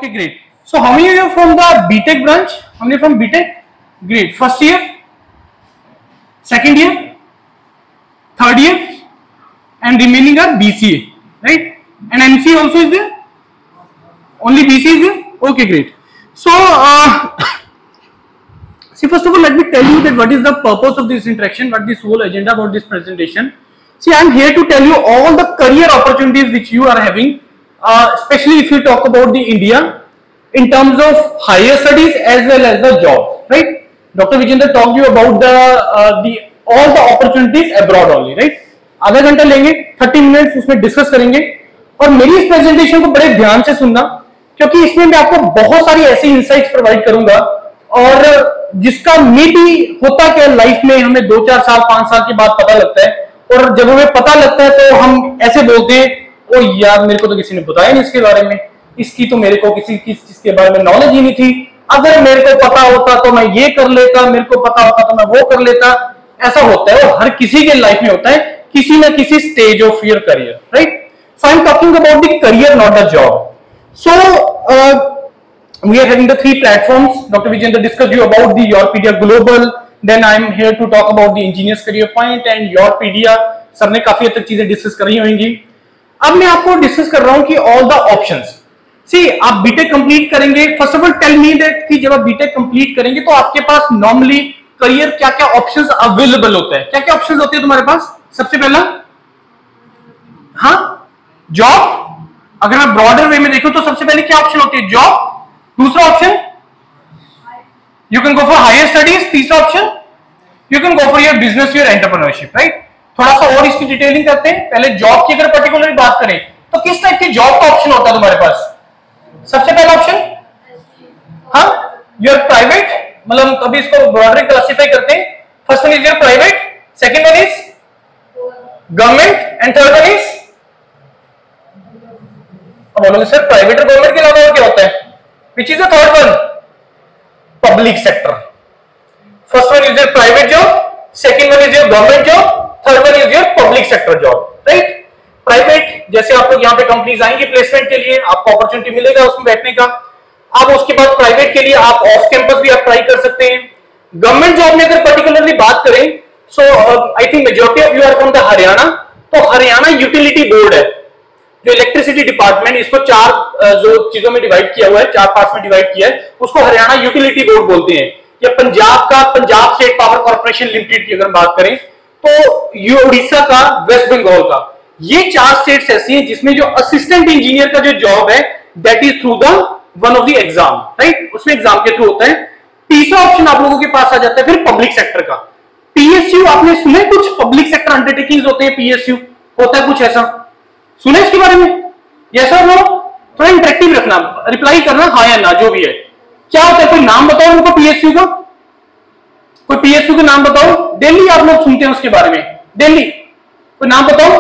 Okay, great. So how many of you are from the BTech branch? How many from BTech? Great. First year, second year, third year, and remaining are BCA, right? And MC also is there? Only BCA is there? Okay, great. So, see, first of all, let me tell you that what is the purpose of this interaction, what this whole agenda about this presentation. See, I am here to tell you all the career opportunities which you are having, especially if you talk about the India, in terms of higher studies as well as the jobs, right? Dr. Vijender talked you about the all the opportunities abroad only, right? आधा घंटा लेंगे, 30 minutes उसमें discuss करेंगे और मेरी इस presentation को बड़े ध्यान से सुनना क्योंकि इसमें मैं आपको बहुत सारी ऐसी इंसाइट्स प्रोवाइड करूंगा और जिसका मीटी होता क्या लाइफ में हमें 2-4 साल 5 साल के बाद पता लगता है और जब हमें पता लगता है तो हम ऐसे बोलते हैं ओ यार मेरे को तो किसी ने बताया नहीं इसके बारे में, इसकी तो मेरे को किसी चीज के बारे में नॉलेज ही नहीं थी, अगर मेरे को पता होता तो मैं ये कर लेता, मेरे को पता होता तो मैं वो कर लेता। ऐसा होता है और हर किसी के लाइफ में होता है किसी ना किसी stage of your career, right? So I am talking about the career not the job. So we are having the 3 platforms. Dr. Vijender discussed you about the Yourpedia Global, then I am here to talk about the Engineers Career Point and Yourpedia. Sir ने काफी हद तक चीजें discuss करी होंगी। अब मैं आपको डिस्कस कर रहा हूं कि ऑल द ऑप्शंस। सी, आप बीटेक कंप्लीट करेंगे, first of all tell me that कि जब आप बीटेक कंप्लीट करेंगे तो आपके पास नॉर्मली करियर क्या क्या ऑप्शंस अवेलेबल होते हैं, क्या क्या ऑप्शंस होते हैं तुम्हारे पास? सबसे पहला, हाँ, जॉब। अगर मैं ब्रॉडर वे में देखूं तो सबसे पहले क्या ऑप्शन होती है? जॉब। दूसरा option, you can go for higher studies. तीसरा option, you can go for your business, your entrepreneurship, right? थोड़ा सा और इसकी डिटेलिंग करते हैं। पहले जॉब की अगर पर्टिकुलरली बात करें तो किस टाइप की जॉब का ऑप्शन होता है तुम्हारे पास? सबसे पहला ऑप्शन, हाँ, योर प्राइवेट, मतलब अभी इसको ब्रॉडली क्लासिफाई करते हैं। First one is your private, second one is government and third one is, अब बोलोगे सर प्राइवेट और गवर्नमेंट के अलावा और क्या होता है? Which is the third one? Public sector. First one is your private job, second one is your government job, third one is your public sector job, right? Private, जैसे आप लोग यहाँ पे कंपनीज आएंगे प्लेसमेंट के लिए, आपको अपॉर्चुनिटी मिलेगा उसमें बैठने का। अब उसके बाद प्राइवेट के लिए आप ऑफ कैंपस भी आप ट्राई कर सकते हैं। गवर्नमेंट जॉब में अगर पर्टिकुलरली बात करें, so I think majority of you are from the Haryana, तो हरियाणा यूटिलिटी बोर्ड है जो इलेक्ट्रिसिटी डिपार्टमेंट, इसको 4 जो चीजों में डिवाइड किया हुआ है, 4 पार्ट्स में डिवाइड किया है, उसको हरियाणा यूटिलिटी बोर्ड बोलते हैं। या पंजाब का Punjab state power corporation limited की अगर बात करें तो ये उड़ीसा का, वेस्ट बंगाल का, ये 4 स्टेट्स ऐसी हैं जिसमें जो असिस्टेंट इंजीनियर का जो जॉब है that is through the one of the exam, right? उसमें एग्जाम के थ्रू होता है। तीसरा ऑप्शन आप लोगों के पास आ जाता है फिर पब्लिक सेक्टर का। पीएसयू आपने सुने? कुछ पब्लिक सेक्टर अंडरटेकिंग्स होते हैं, पीएसयू होता है कुछ ऐसा, सुने इसके बारे में? यस और नो? थोड़ा इंटरेक्टिव रखना, रिप्लाई करना हाँ या ना, जो भी है। क्या होता है? कोई नाम बताओ उनको पीएसयू का, कोई पीएसयू का नाम बताओ। दिल्ली आप लोग सुनते हैं उसके बारे में, दिल्ली कोई नाम बताओ।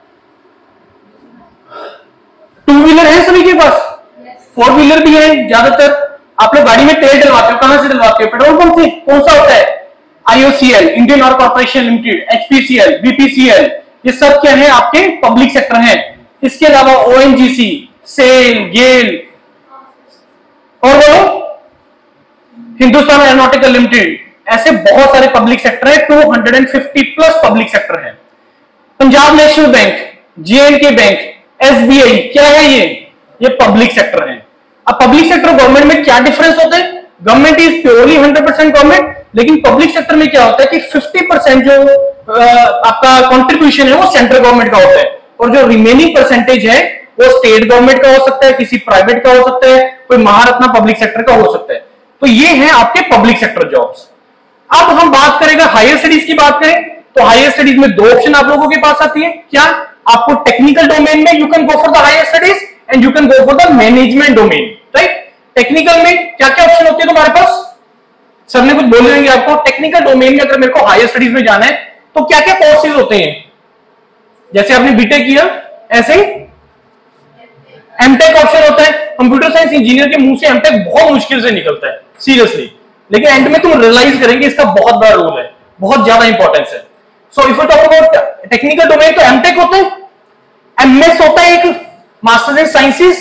2 व्हीलर है सभी के पास, 4 व्हीलर भी है। ज्यादातर आप लोग गाड़ी में तेल डलवाते हो, कहां से डलवाते हो? पेट्रोल पंप से। कौन सा होता है? IOCL, Indian oil corporation limited, HPCL, BPCL, ये सब क्या है? आपके पब्लिक सेक्टर है। इसके अलावा ओएनजीसी, सेल, गेल और बोलो हिंदुस्तान एरोनॉटिकल लिमिटेड, ऐसे बहुत सारे पब्लिक सेक्टर है। 250 प्लस पब्लिक सेक्टर है। Punjab national bank, J and K bank, SBI, क्या है ये पब्लिक सेक्टर है। अब पब्लिक सेक्टर और गवर्नमेंट में क्या डिफरेंस होता है? गवर्नमेंट इज प्योरली 100% गवर्नमेंट, लेकिन पब्लिक सेक्टर में क्या होता है कि 50% जो आपका कंट्रीब्यूशन है वो सेंट्रल गवर्नमेंट का होता है और जो रिमेनिंग परसेंटेज है वो स्टेट गवर्नमेंट का हो सकता है, किसी प्राइवेट का हो सकता है, कोई महारत्ना पब्लिक सेक्टर का हो सकता है। तो ये है आपके पब्लिक सेक्टर जॉब्स। अब हम बात करेंगे हायर स्टडीज की बात करें तो हायर स्टडीज में 2 ऑप्शन आप लोगों के पास आती है। क्या? आपको टेक्निकल डोमेन में you can go for the higher studies and you can go for the management domain, right? Technical में क्या क्या ऑप्शन होते हैं तुम्हारे पास? सर ने कुछ बोले होंगे आपको। टेक्निकल डोमेन में अगर मेरे को हायर स्टडीज में जाना है तो क्या क्या कोर्सेज होते हैं? जैसे आपने बीटेक किया ऐसे ही एमटेक ऑप्शन होता है। कंप्यूटर साइंस इंजीनियर के मुंह से एमटेक बहुत मुश्किल से निकलता है सीरियसली, लेकिन एंड में तुम रियलाइज करेंगे इसका बहुत बड़ा रोल है, बहुत ज्यादा इंपॉर्टेंस है। So if you talk about technical domain तो एमटेक होता है, एमएस होता है एक, मास्टर्स इन साइंसेस,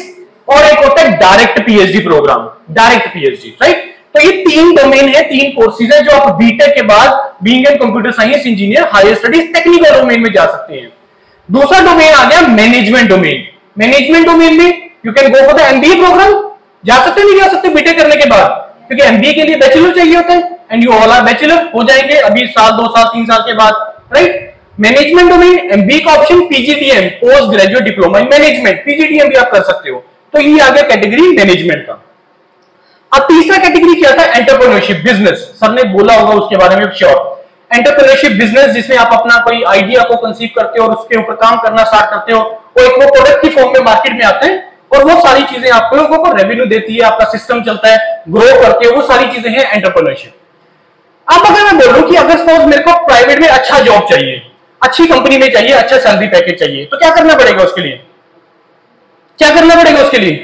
और एक होता है direct PhD program, direct PhD, right. तो ये 3 डोमेन है, 3 कोर्सेज है जो आप बीटेक के बाद being an computer science engineer higher studies technical domain में जा सकते हैं। दूसरा डोमेन आ गया मैनेजमेंट डोमेन। मैनेजमेंट डोमेन में you can go for the MBA program, जा सकते नहीं जा सकते बीटेक करने के बाद, क्योंकि एमबीए के लिए बैचलर चाहिए होता है and you all are bachelor हो जाएंगे अभी साल 2 साल 3 साल के बाद, राइट। मैनेजमेंट डोमेन एमबीए का option PGDM, post graduate diploma in management, PGDM भी आप कर सकते हो। तो ये आ गया कैटेगरी मैनेजमेंट का। अब तीसरा कैटेगरी क्या था, एंटरप्रेन्योरशिप बिजनेस। सर ने बोला होगा उसके बारे में श्योर। एंटरप्रेन्योरशिप बिजनेस जिसमें आप अपना कोई आइडिया को कंसीव करते हो और उसके ऊपर काम करना स्टार्ट करते हो और एक वो प्रोडक्ट की फॉर्म में मार्केट में आते हैं और वो सारी चीजें आप लोगों को रेवेन्यू देती है, आपका सिस्टम चलता है, ग्रो करते हो, वो सारी चीजें हैं एंटरप्रेन्योरशिप। अब अगर मैं बोलूं कि अगर सपोज मेरे को प्राइवेट में अच्छा जॉब चाहिए, अच्छी कंपनी में चाहिए, अच्छा सैलरी पैकेज चाहिए, तो क्या करना पड़ेगा उसके लिए? क्या करना पड़ेगा उसके लिए?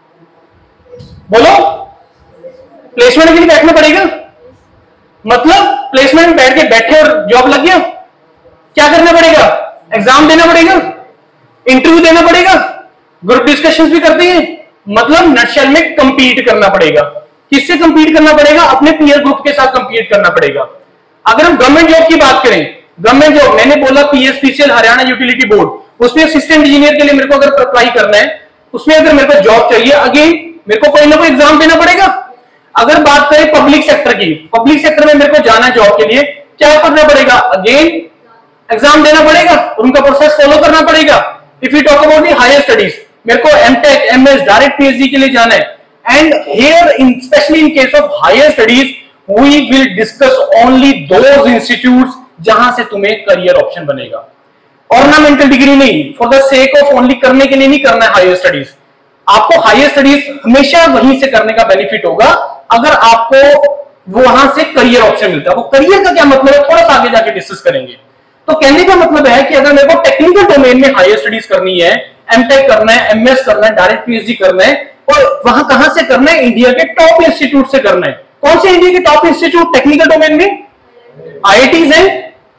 बोलो। प्लेसमेंट के लिए बैठना पड़ेगा, मतलब प्लेसमेंट में बैठ के बैठे और जॉब लग गया। क्या करना पड़ेगा? एग्जाम देना पड़ेगा, इंटरव्यू देना पड़ेगा, ग्रुप डिस्कशंस भी करते हैं, मतलब नटशेल में कंपीट करना पड़ेगा। किससे कंपीट करना पड़ेगा? अपने पीयर ग्रुप के साथ कंपीट करना पड़ेगा। अगर हम गवर्नमेंट जॉब की बात करें, गवर्नमेंट जॉब मैंने बोला पीएसपीसीएल हरियाणा यूटिलिटी बोर्ड, उसमें असिस्टेंट इंजीनियर के लिए मेरे को अगर अप्लाई करना है, उसमें अगर मेरे को जॉब चाहिए, अगेन मेरे को कोई ना कोई एग्जाम देना पड़ेगा। अगर बात करें पब्लिक सेक्टर की, पब्लिक सेक्टर में मेरे को जाना है जॉब के लिए, क्या करना पड़ेगा? अगेन एग्जाम देना पड़ेगा, उनका प्रोसेस फॉलो करना पड़ेगा। If you talk about the higher studies, मेरे को एमटेक, एमएस, डायरेक्ट पीएचडी के लिए जाना है, and here in specially in case of higher studies we will discuss only those institutes जहां से तुम्हें करियर ऑप्शन बनेगा। ऑर्नामेंटल डिग्री नहीं, for the sake of only करने के लिए नहीं करना है हायर स्टडीज। आपको हायर स्टडीज हमेशा वहीं से करने का बेनिफिट होगा अगर आपको वहां से करियर ऑप्शन मिलता है। वो करियर का क्या मतलब है, थोड़ा सा आगे जाके डिस्कस करेंगे। तो कहने का मतलब है कि अगर मेरे को टेक्निकल डोमेन में हायर स्टडीज करनी है, एमटेक करना है, एमएस करना है, डायरेक्ट पीएचडी करना है, और वहां कहां से करना है? इंडिया के टॉप इंस्टीट्यूट से करना है। कौन से इंडिया के टॉप इंस्टीट्यूट टेक्निकल डोमेन में? आईआईटीज है,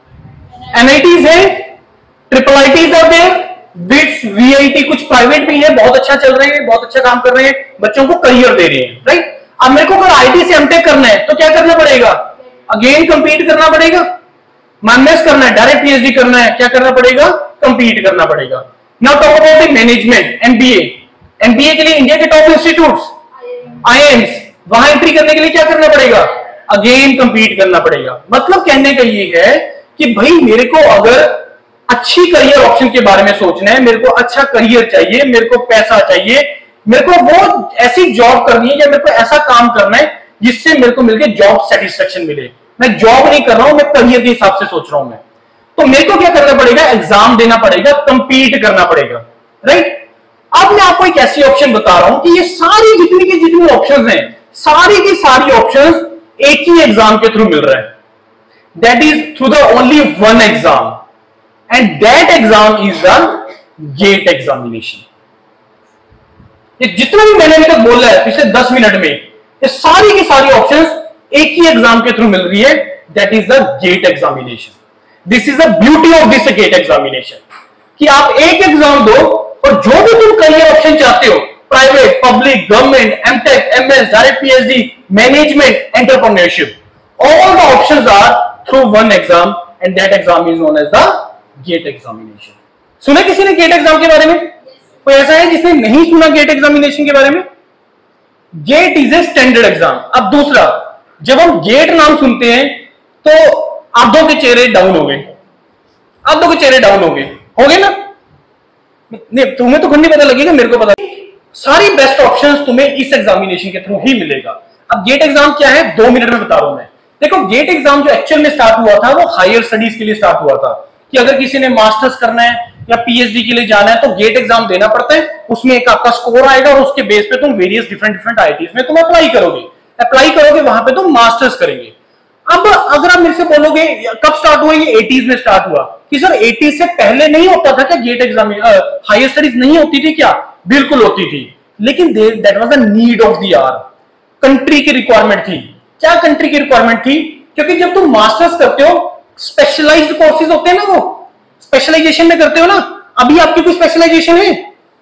एनआईटीज है, triple ITs are there, BITS, VIT, कुछ प्राइवेट भी है, बहुत अच्छा चल रहे हैं, बहुत अच्छा काम कर रहे हैं, बच्चों को करियर दे रहे हैं, राइट। अब मेरे को अगर आईटी से एमटेक करना है तो क्या करना पड़ेगा? अगेन कंपीट करना पड़ेगा। एमएस करना है, डायरेक्ट पीएचडी करना है, क्या करना पड़ेगा? कंपीट करना पड़ेगा। Now talk about the management, MBA. MBA के लिए इंडिया के टॉप इंस्टीट्यूट्स, आईआईएम्स, वहां एंट्री करने के लिए क्या करना पड़ेगा? अगेन कंपीट करना पड़ेगा। मतलब कहने का ये है कि भाई मेरे को अगर अच्छी करियर ऑप्शन के बारे में सोचना है, मेरे को अच्छा करियर चाहिए, मेरे को पैसा चाहिए, मेरे को वो ऐसी जॉब करनी है या मेरे को ऐसा काम करना है जिससे मेरे को मिलके जॉब सेटिस्फेक्शन मिले। मैं जॉब नहीं कर रहा हूं, मैं करियर के हिसाब से सोच रहा हूं मैं, तो मेरे को क्या करना पड़ेगा? एग्जाम देना पड़ेगा, कंपीट करना पड़ेगा, राइट। अब मैं आपको एक ऐसी ऑप्शन बता रहा हूं कि ये सारी जितनी की जितनी ऑप्शंस हैं, सारी की सारी ऑप्शंस एक ही एग्जाम के थ्रू मिल रहा है। That is through the only one exam, and that exam is the GATE examination. ये जितना भी मैंने अभी तक बोला है पिछले 10 मिनट में, ये सारी की सारी ऑप्शंस एक ही एग्जाम के थ्रू मिल रही है, that is the GATE examination. This is the beauty of this GATE examination कि आप एक एग्जाम दो और जो भी तुम करियर ऑप्शन चाहते हो, private, public, government, MTech, MS, direct PhD, management, entrepreneurship, all the options are through one exam and that exam is known as the GATE examination. सुना किसी ने GATE एग्जाम के बारे में? कोई ऐसा है जिसने नहीं सुना GATE एग्जामिनेशन के बारे में? GATE is a standard exam. अब दूसरा, जब हम GATE नाम सुनते हैं तो आधों के चेहरे डाउन हो गए, आधों के चेहरे डाउन हो गए ना? नहीं, तुम्हें तो खुद नहीं पता लगेगा, मेरे को पता। सारी बेस्ट ऑप्शंस तुम्हें इस एग्जामिनेशन के थ्रू ही मिलेगा। अब GATE एग्जाम क्या है, 2 मिनट में बता रहा हूं मैं। देखो, GATE एग्जाम जो एक्चुअल में स्टार्ट हुआ था वो हायर स्टडीज के लिए स्टार्ट हुआ था कि अगर किसी ने मास्टर्स करना है या पीएचडी के लिए जाना है तो GATE एग्जाम देना पड़ता है। उसमें एक आपका स्कोर आएगा और उसके बेस पे तुम वेरियस डिफरेंट आईआईटीज में तुम अप्लाई करोगे, वहां पे तुम मास्टर्स करेंगे। अब अगर आप मेरे से बोलोगे कब स्टार्ट हुआ, ये 80s में स्टार्ट हुआ, कि सर 80s से पहले नहीं होता था क्या GATE एग्जाम? हायर स्टडीज नहीं होती थी क्या? बिल्कुल होती थी, लेकिन that was the need of the hour, country की रिक्वायरमेंट थी। क्या कंट्री की रिक्वायरमेंट थी? क्योंकि जब तुम मास्टर्स करते हो, स्पेशलाइज्ड कोर्सेज होते हैं ना, वो स्पेशलाइजेशन में करते हो ना। अभी आपकी कोई स्पेशलाइजेशन है?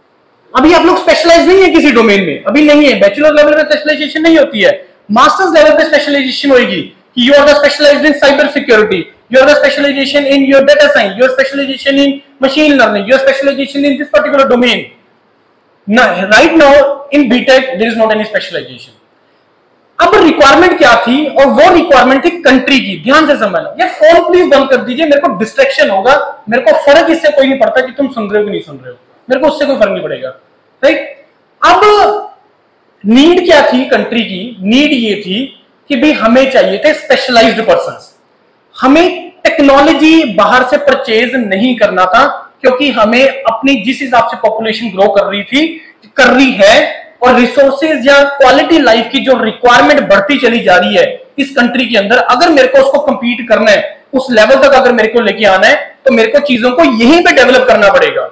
अभी आप लोग स्पेशलाइज नहीं है किसी डोमेन में, अभी नहीं है, बैचलर लेवल पे स्पेशलाइजेशन नहीं होती है, मास्टर्स लेवल पे स्पेशलाइजेशन होगी कि you are the specialized in cyber security, you are the specialization in your data science, your specialization in machine learning, your specialization in this particular domain. Now, right now in BTech there is not any specialization. अब requirement क्या थी, और वो requirement थी country की। ध्यान से समझना, ये फोन प्लीज बंद कर दीजिए, मेरे को डिस्ट्रैक्शन होगा, मेरे को फर्क इससे कोई नहीं पड़ता कि तुम सुन रहे हो कि नहीं सुन रहे हो, मेरे को उससे कोई फर्क नहीं पड़ेगा, राइट। अब नीड क्या थी कंट्री की, नीड ये थी कि भाई हमें चाहिए थे स्पेशलाइज्ड पर्संस, हमें टेक्नोलॉजी बाहर से परचेज नहीं करना था, क्योंकि हमें अपनी जिस हिसाब से पॉपुलेशन ग्रो कर रही है और रिसोर्सेज या क्वालिटी लाइफ की जो रिक्वायरमेंट बढ़ती चली जा रही है इस कंट्री के अंदर, अगर मेरे को उसको कंपीट करना है, उस लेवल तक अगर मेरे को लेके आना है, तो मेरे को चीजों को यहीं पे डेवलप करना पड़ेगा।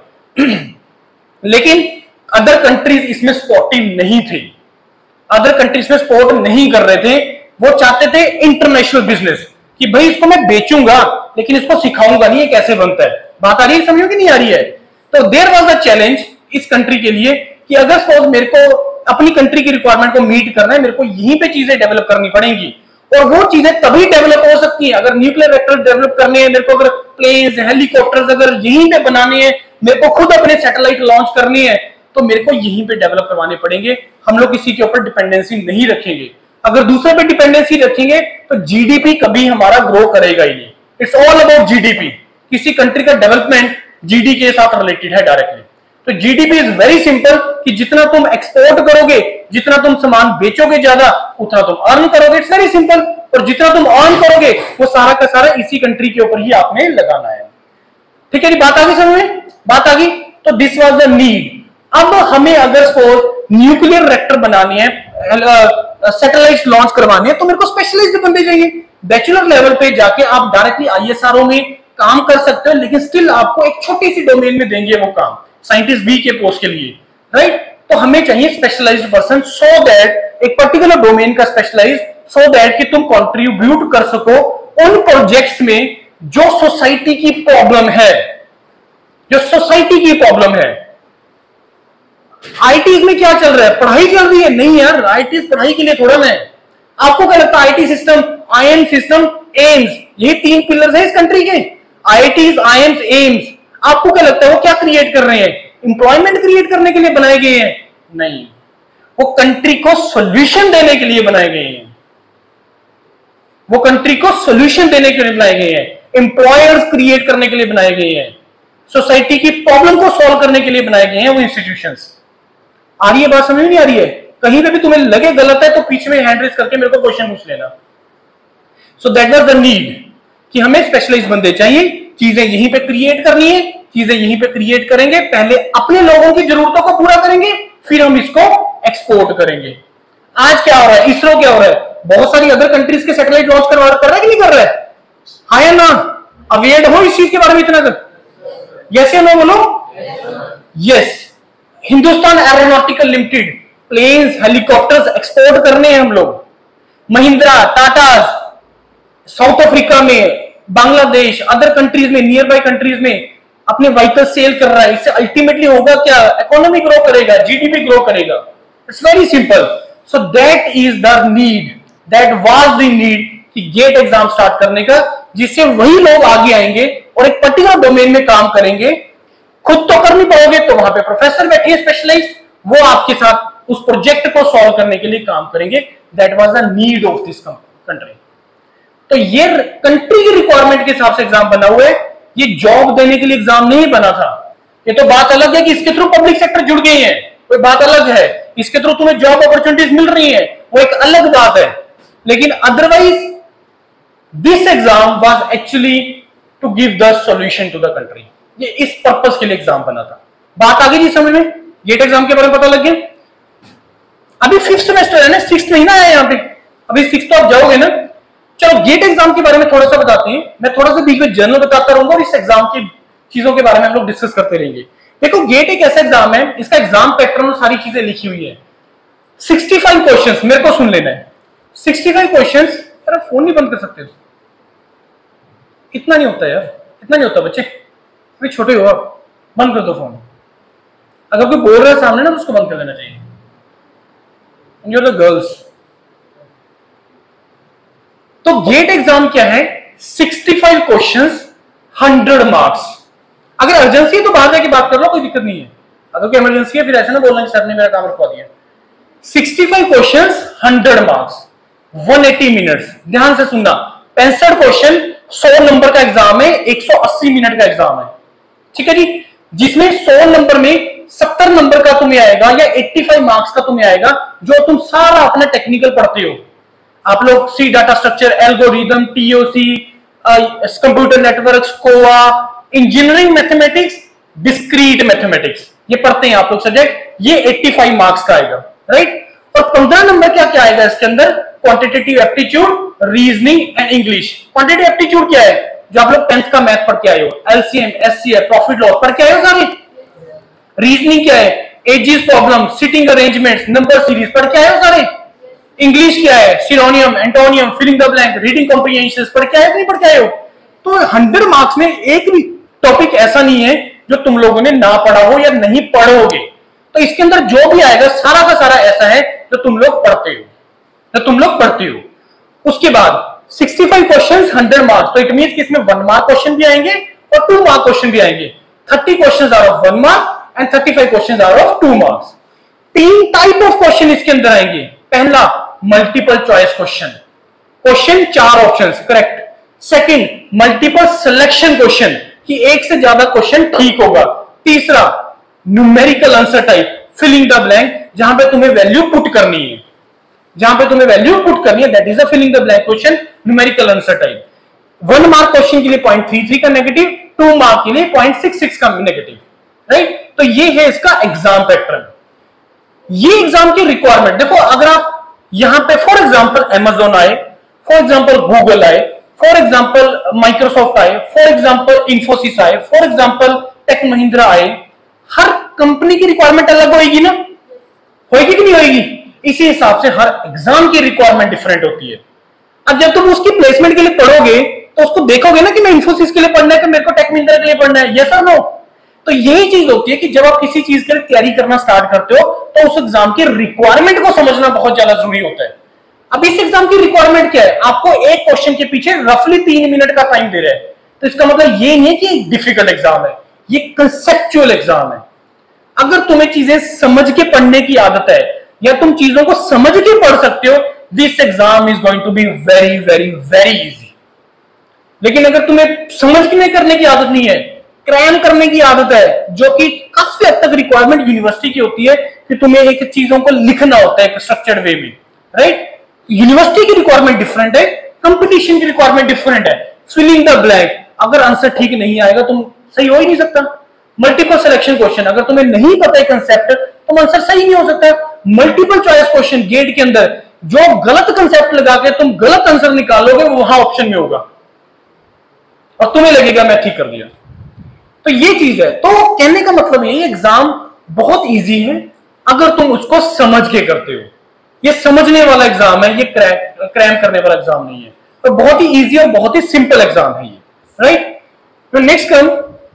लेकिन अदर कंट्रीज इसमें सपोर्टिव नहीं थे, अदर कंट्रीज में सपोर्ट नहीं कर रहे थे, वो चाहते थे इंटरनेशनल बिजनेस, कि भाई इसको मैं बेचूंगा लेकिन इसको सिखाऊंगा नहीं ये कैसे बनता है। बात आ रही है, समझो कि नहीं आ रही है? तो देयर वाज अ चैलेंज इस कंट्री के लिए कि अगर सपोज मेरे को अपनी कंट्री की रिक्वायरमेंट को मीट करना है, मेरे को यहीं पे चीजें डेवलप करनी पड़ेंगी, और वो चीजें तभी डेवलप हो सकती है अगर न्यूक्लियर रिएक्टर डेवलप करने हैं, मेरे को अगर प्लेन्स हेलीकॉप्टर्स अगर यहीं पे बनाने हैं, मेरे को खुद अपने सैटेलाइट लॉन्च करनी है, तो मेरे को यहीं पे डेवलप करवाने पड़ेंगे। हम लोग किसी के ऊपर डिपेंडेंसी नहीं रखेंगे। अगर दूसरे पे डिपेंडेंसी रखेंगे तो जीडीपी कभी हमारा ग्रो करेगा ही नहीं। It's all about GDP. किसी कंट्री का डेवलपमेंट जीडी के साथ रिलेटेड है डायरेक्टली। तो जीडीपी इज वेरी सिंपल कि जितना तुम एक्सपोर्ट करोगे, जितना तुम सामान बेचोगे ज्यादा, उतना तुम अर्न करोगे। It's very simple. और जितना तुम अर्न करोगे वो सारा का सारा इसी कंट्री के ऊपर ही आपने लगाना है। ठीक है, बात आ गई समझ में? बात आ गई। तो दिस वाज द नीड। अब हमें अगर सपोज न्यूक्लियर रिएक्टर बनानी है, सैटेलाइट लॉन्च करवाने हैं, तो मेरे को स्पेशलाइज्ड बंदे चाहिए। बैचलर लेवल पे जाके आप डायरेक्टली आईएसआरओ में काम कर सकते हो, लेकिन स्टिल आपको एक छोटी सी डोमेन में देंगे वो काम, साइंटिस्ट बी के पोस्ट के लिए, राइट। तो हमें चाहिए स्पेशलाइज्ड पर्सन, सो दैट एक पर्टिकुलर डोमेन का स्पेशलाइज, सो दैट कि तुम कंट्रीब्यूट कर सको उन प्रोजेक्ट्स में जो सोसाइटी की प्रॉब्लम है, जो सोसाइटी की प्रॉब्लम है। आईटी में क्या चल रहा है? पढ़ाई चल रही है? नहीं यार, आईटी पढ़ाई के लिए थोड़ा ना है। आपको क्या लगता है? IIT system, IIM system, AIIMS, ये तीन पिलर्स हैं इस कंट्री के। आईटीज, आईएम्स, एम्स, आपको क्या लगता है वो क्या क्रिएट कर रहे हैं? एम्प्लॉयमेंट क्रिएट करने के लिए बनाए गए हैं? नहीं, वो कंट्री को सॉल्यूशन देने के लिए बनाए गए हैं। वो कंट्री को सॉल्यूशन देने के लिए बनाए गए हैं, एम्प्लॉयर्स क्रिएट करने के लिए बनाए गए हैं, सोसाइटी की प्रॉब्लम को सॉल्व करने के लिए बनाए गए हैं वो इंस्टीट्यूशंस। आ रही है बात? समझ नहीं आ रही है? कहीं पे भी तुम्हें लगे गलत है तो पीछे में हैंड रेज करके मेरे को क्वेश्चन पूछ लेना। So that was the need कि हमें स्पेशलाइज्ड बंदे चाहिए, चीजें यहीं पे क्रिएट करनी है, चीजें यहीं पे क्रिएट करेंगे, पहले अपने लोगों की जरूरतों को पूरा करेंगे, फिर हम इसको एक्सपोर्ट करेंगे। आज क्या हो रहा है? इसरो क्या हो रहा है? बहुत सारी अदर कंट्रीज के सैटेलाइट लॉन्च कर रहा है कि नहीं कर रहा है? हाँ या ना? अवेयर हो इस चीज के बारे में इतना कर? यस या नो बोलो? Yes. Hindustan aeronautical limited planes, helicopters export करने हैं हम लोग। महिंद्रा, टाटा साउथ अफ्रीका में, बांग्लादेश, अदर कंट्रीज में, नियर बाय कंट्रीज में अपने व्हीकल सेल कर रहा है। इससे अल्टीमेटली होगा क्या? इकोनॉमी ग्रो करेगा, जीडीपी ग्रो करेगा। It's very simple. So that is the need, that was the need कि गेट एग्जाम स्टार्ट करने का, जिससे वही लोग आगे आएंगे और एक पर्टिकुलर डोमेन में काम करेंगे। खुद तो कर नहीं पाओगे तो वहां पे प्रोफेसर बैठे हैं स्पेशलाइज्ड, वो आपके साथ उस प्रोजेक्ट को सॉल्व करने के लिए काम करेंगे। That was the need of this country. तो ये कंट्री की रिक्वायरमेंट के हिसाब से एग्जाम बना हुआ है, ये जॉब देने के लिए एग्जाम नहीं बना था। ये तो बात अलग है कि इसके थ्रू पब्लिक सेक्टर जुड़ गई है, कोई बात अलग है। इसके थ्रू तुम्हें जॉब अपॉर्चुनिटीज मिल रही है, वो एक अलग बात है। लेकिन otherwise this exam was actually to give the solution to the country. ये इस पर्पस के लिए एग्जाम बना था। बात आ गई नहीं समझ में? गेट एग्जाम के बारे में पता लग गया? अभी 5th सेमेस्टर है ना, 6th महीना है यहाँ पे, अभी 6th तो आप जाओगे ना। चलो गेट एग्जाम के बारे में थोड़ा सा बताते हैं। मैं थोड़ा सा बीच में जर्नल बताता रहूंगा और इस एग्जाम की चीजों के बारे में हम लोग डिस्कस करते रहेंगे। देखो गेट एक ऐसा एग्जाम है, इसका एग्जाम पैटर्न और सारी चीजें लिखी हुई है। 65 क्वेश्चंस, मेरे को सुन लेना है। 65 क्वेश्चंस। यार फोन नहीं बंद कर सकते? इतना नहीं होता यार, इतना नहीं होता बच्चे, अभी छोटे हो आप, बंद कर दो फोन। अगर कोई बोल रहा है सामने ना तो उसको बंद कर लेना चाहिए। Your the girls. तो गेट एग्जाम क्या है? 65 क्वेश्चंस, 100 मार्क्स। अगर अर्जेंसी है तो बाहर जाके बात कर लो, कोई दिक्कत नहीं है। अगर कोई इमरजेंसी है फिर ऐसा ना बोलना कि सर ने मेरा काम रुकवा दिया। 65 क्वेश्चंस, 100 मार्क्स, 180 मिनट्स। ध्यान से सुनना, 65 क्वेश्चन, 100 नंबर का एग्जाम है, 180 मिनट का एग्जाम है, ठीक है जी। जिसमें 100 नंबर में 70 नंबर का तुम्हें आएगा या 85 मार्क्स का तुम्हें आएगा, जो तुम सारा अपना टेक्निकल पढ़ते हो। आप लोग C data structure, algorithm, TOC, computer networks, COA, engineering mathematics, discrete mathematics, ये पढ़ते हैं आप लोग सब्जेक्ट। ये 85 मार्क्स का आएगा, राइट। और 15 नंबर क्या क्या आएगा इसके अंदर? Quantitative aptitude, reasoning and English. Quantitative aptitude क्या है? जो आप लोग 10th का मैथ पढ़ के आए हो, एलसीएम, एचसीएफ, प्रॉफिट लॉस पढ़ के आए हो सारे। रीजनिंग क्या है? Ages problem, sitting arrangements, number series पढ़ के आए हो सारे। इंग्लिश क्या है? Synonym, antonym, filling the blank, reading comprehension पढ़ के आए हो, नहीं पढ़ के आए हो? तो 100 मार्क्स में एक भी टॉपिक ऐसा नहीं है जो तुम लोगों ने ना पढ़ा हो या नहीं पढ़ोगे। तो इसके अंदर जो भी आएगा सारा का सारा ऐसा है जो तुम लोग पढ़ते हो, उसके बाद 65 क्वेश्चंस, 100 मार्क्स। तो इट मींस कि इसमें 1 मार्क क्वेश्चन भी आएंगे और 2 मार्क क्वेश्चन भी आएंगे। 30 questions are of 1 mark and 35 questions are of 2 marks. 3 type of question इसके अंदर आएंगे। पहला, multiple choice question 4 options correct. Second, multiple selection question, कि एक से ज्यादा क्वेश्चन ठीक होगा। तीसरा, numerical answer type, filling the blank, जहां पे तुम्हें वैल्यू पुट करनी है, that is a filling the blank question, numerical answer type. 1 mark question के लिए 0.33 का नेगेटिव, 2 मार्क के लिए 0.66 का नेगेटिव, राइट। तो ये है इसका एग्जाम पैटर्न। ये एग्जाम की रिक्वायरमेंट देखो, अगर आप यहां पे फॉर एग्जांपल अमेज़न आए, फॉर एग्जांपल गूगल आए, फॉर एग्जांपल माइक्रोसॉफ्ट आए, फॉर एग्जांपल इंफोसिस आए, फॉर एग्जांपल टेक महिंद्रा आए, हर कंपनी की रिक्वायरमेंट अलग होगी ना, होगी कि नहीं होगी? इसी हिसाब से हर एग्जाम की रिक्वायरमेंट डिफरेंट होती है। अब जब तुम उसकी प्लेसमेंट के लिए पढ़ोगे तो उसको देखोगे ना कि मैं इंफोसिस के लिए पढ़ना है कि मेरे को टेक महिंद्रा के लिए पढ़ना है, यस और नो? तो यही चीज होती है कि जब आप किसी चीज के लिए तैयारी करना स्टार्ट करते हो तो उस एग्जाम की रिक्वायरमेंट को समझना बहुत ज्यादा जरूरी होता है। अब इस एग्जाम की रिक्वायरमेंट क्या है? आपको एक क्वेश्चन के पीछे रफली 3 मिनट का टाइम दे रहे हैं, तो इसका मतलब ये नहीं है कि डिफिकल्ट एग्जाम है, ये कंसेप्चुअल एग्जाम है। अगर तुम्हें चीजें समझ के पढ़ने की आदत है या तुम चीजों को समझ के पढ़ सकते हो, this exam is going to be very very very easy. लेकिन अगर तुम्हें समझ के करने की आदत नहीं है, क्रैम करने की आदत है, जो कि काफी हद तक रिक्वायरमेंट यूनिवर्सिटी की होती है कि तुम्हें एक चीजों को लिखना होता है एक स्ट्रक्चर्ड वे में, राइट। यूनिवर्सिटी की रिक्वायरमेंट डिफरेंट है, कंपटीशन की रिक्वायरमेंट डिफरेंट है। फिलिंग द ब्लैंक, अगर आंसर ठीक नहीं आएगा तुम सही हो ही नहीं सकता। मल्टीपल सिलेक्शन क्वेश्चन, अगर तुम्हें नहीं पता है कंसेप्ट तो आंसर सही नहीं हो सकता। मल्टीपल चॉइस क्वेश्चन गेट के अंदर, जो गलत कंसेप्ट लगा के तुम गलत आंसर निकालोगे वो वहां ऑप्शन में होगा और तुम्हें लगेगा मैं ठीक कर दिया। तो ये चीज है। तो कहने का मतलब ये एग्जाम बहुत इजी है अगर तुम उसको समझ के करते हो। ये समझने वाला एग्जाम है, ये क्रैम करने वाला एग्जाम नहीं है। तो बहुत ही इजी और बहुत ही सिंपल एग्जाम है ये, राइट। तो next come